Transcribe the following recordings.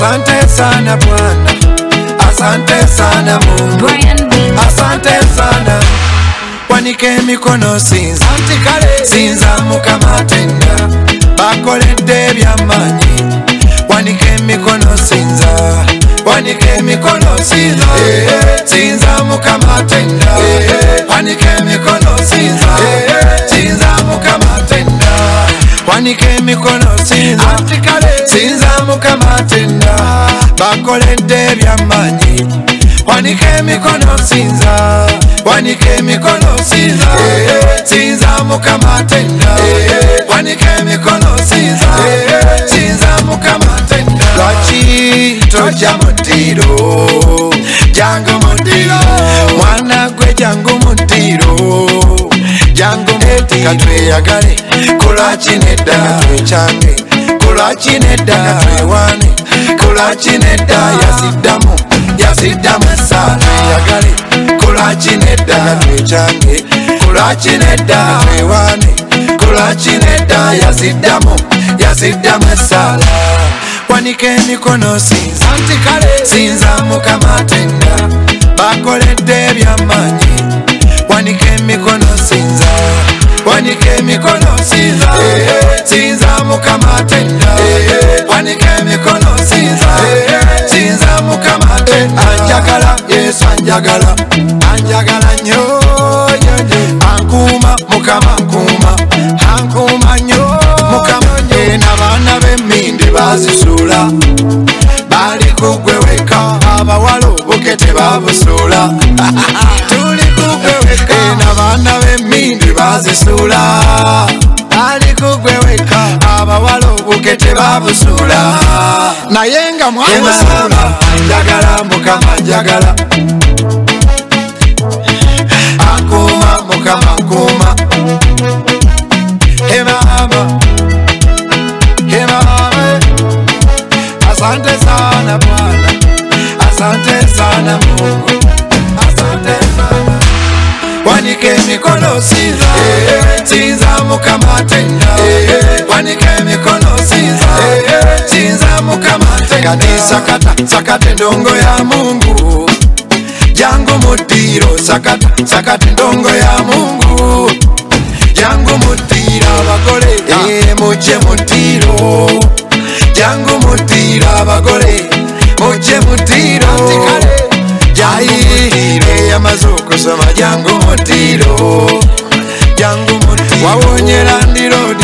Asante sana Bwana, asante sana Mungu, asante sana. Wanike mikono sinza, sinza Mukama tenda, bakoledde by'amaanyi. Wanike mikono sinza, wanike mikono sinza, sinza Mukama tenda. Wanike mikono sinza, sinza Mukama tenda. Wanike mikono sinza, sinza Mukama tenda, bakoledde by'amaanyi. Wanike mikono sinza, wanike mikono sinza, sinza Mukama tenda. Wanike mikono sinza, sinza Mukama tenda. Lwaki tojja mutiro, jangu mutiro, mwana gwe jangu mutiro, jangu mutiro. Katweyagale, kulwaki nedda katwecyange, kulwaki nedda katwewane, kulwaki nedda yaziddamu, yaziddamu saala yagale. Kulwaki nedda katwecyange, kulwaki nedda katwewane, kulwaki nedda yaziddamu, yaziddamu saala. Wanike mikono sinza, sinza Mukama tenda, bakoledde by'amaanyi. Wanike mikono sinza, wanike mikono sinza, sinza Mukama tenda. Wanike mikono sinza, sinza Mukama tenda. Anjagala Yesu anjagala, anjagala nnyo, ankuuma Mukama ankuuma, ankuuma nnyo Mukama. N'abaana b'emmindi bazisuula, bali kugwe weka, abawala obuke tebabusuula. Tuli kugwe weka, n'abaana b'emmindi bazisuula, bali kugwe weka, abawala obuke tebabusuula. Naye nga mwabusuula, njagala Mukama njagala, ankuuma Mukama ankuuma. Mama, asante sana Bwana, asante sana Mungu, asante sana. Wanike mikono sinza, sinza Mukama tenda. Wanike mikono sinza, sinza Mukama tenda. Kati sakata, sakata ndongo ya Mungu, jangu mutiro. Sakata, sakata ndongo ya Mungu, jangu mutiro. Abagole, muje mutiro, jangu mutiro. Abagole, muje mutiro. Jayi yamaze okusoma, jangu mutiro, jangu mutiro. Wawonyera ndi road,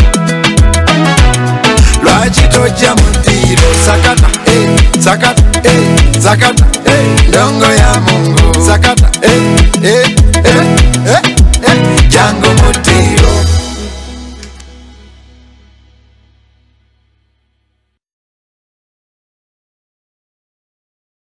lwaki tojja mutiro. Sakata, sakata, sakata ndongo